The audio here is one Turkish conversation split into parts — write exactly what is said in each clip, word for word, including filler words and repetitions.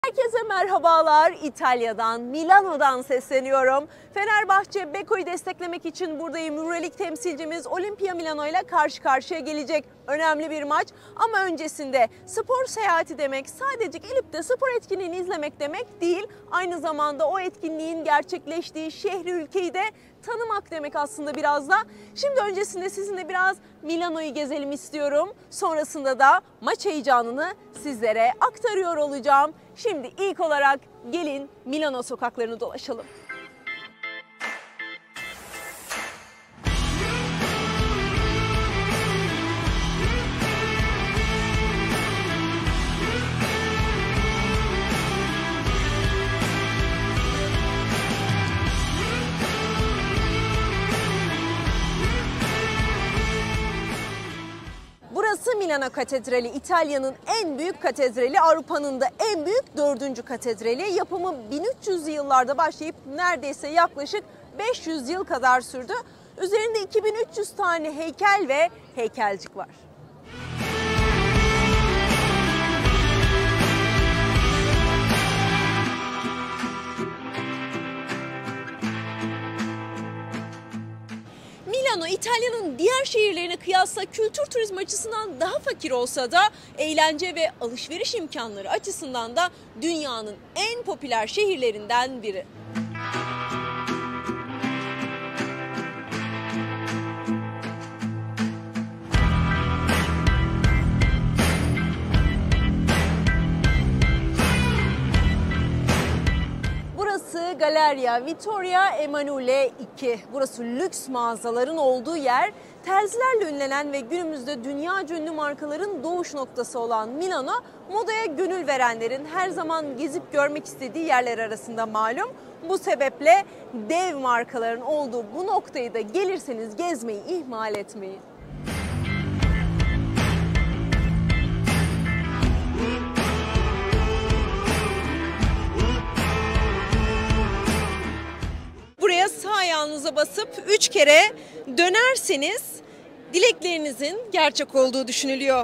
Herkese merhabalar. İtalya'dan, Milano'dan sesleniyorum. Fenerbahçe Beko'yu desteklemek için buradayım. Euroleague temsilcimiz Olimpia Milano ile karşı karşıya gelecek. Önemli bir maç ama öncesinde spor seyahati demek sadece gelip de spor etkinliğini izlemek demek değil. Aynı zamanda o etkinliğin gerçekleştiği şehri, ülkeyi de tanımak demek aslında biraz da. Şimdi öncesinde sizinle biraz Milano'yu gezelim istiyorum. Sonrasında da maç heyecanını sizlere aktarıyor olacağım. Şimdi ilk olarak gelin Milano sokaklarını dolaşalım. Burası Milano Katedrali, İtalya'nın en büyük katedrali, Avrupa'nın da en büyük dördüncü katedrali. Yapımı bin üç yüzlü yıllarda başlayıp neredeyse yaklaşık beş yüz yıl kadar sürdü. Üzerinde iki bin üç yüz tane heykel ve heykelcik var. Milano, İtalya'nın diğer şehirlerine kıyasla kültür turizmi açısından daha fakir olsa da eğlence ve alışveriş imkanları açısından da dünyanın en popüler şehirlerinden biri. Burası Galleria Vittorio Emanuele iki. Burası lüks mağazaların olduğu yer. Terzilerle ünlenen ve günümüzde dünyaca ünlü markaların doğuş noktası olan Milano, modaya gönül verenlerin her zaman gezip görmek istediği yerler arasında malum. Bu sebeple dev markaların olduğu bu noktayı da gelirseniz gezmeyi ihmal etmeyin. Buraya sağ ayağınıza basıp üç kere dönerseniz dileklerinizin gerçek olduğu düşünülüyor.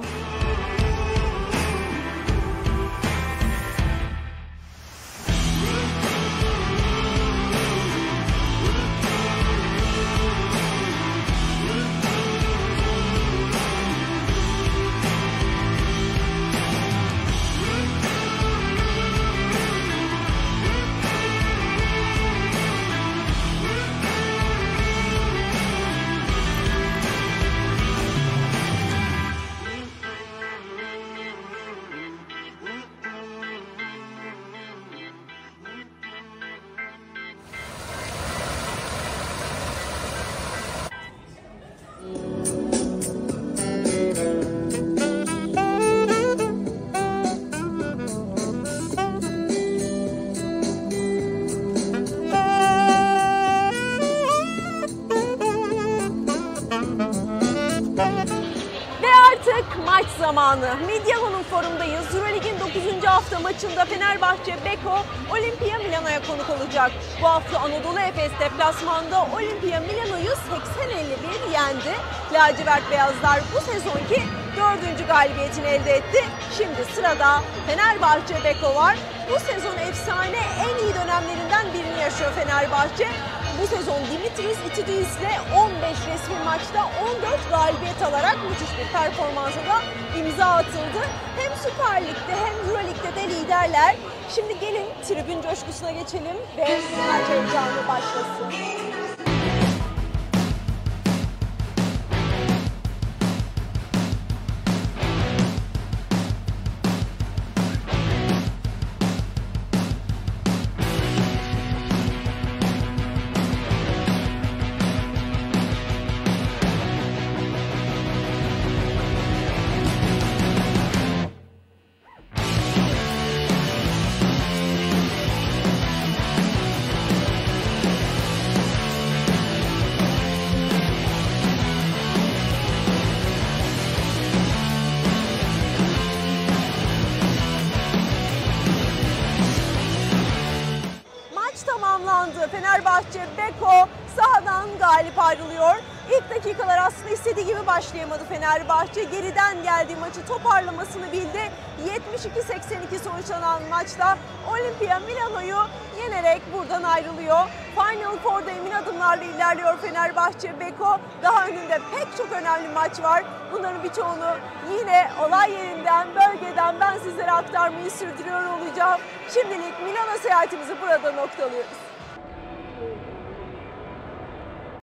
Maç zamanı. Mediaho'nun forumdayız. Euroleague'in dokuzuncu hafta maçında Fenerbahçe Beko Olimpia Milano'ya konuk olacak. Bu hafta Anadolu Efes deplasmanda Olimpia Milano'yu seksen elli bir yendi. Lacivert Beyazlar bu sezonki dördüncü galibiyetini elde etti. Şimdi sırada Fenerbahçe Beko var. Bu sezon efsane en iyi dönemlerinden birini yaşıyor Fenerbahçe. Bu sezon Dimitris Itudis ile on beş resmi maçta on dört galibiyet alarak müthiş bir performansa da imza atıldı. Hem Süper Lig'de hem Euroleague'de de liderler. Şimdi gelin tribün coşkusuna geçelim ve maç heyecanı başlasın. sonlandı. Fenerbahçe Beko sahadan galip ayrılıyor. İlk dakikalar aslında istediği gibi başlayamadı Fenerbahçe. Geriden geldiği maçı toparlamasını bildi. yetmiş iki seksen iki sonuçlanan maçta Olimpia Milano'yu yenerek buradan ayrılıyor. Final Four'da emin adımlarla ilerliyor Fenerbahçe Beko. Daha önünde pek çok önemli maç var. Bunların birçoğunu yine olay yerinden, bölgeden ben sizlere aktarmayı sürdürüyor olacağım. Şimdilik Milano seyahatimizi burada noktalıyoruz.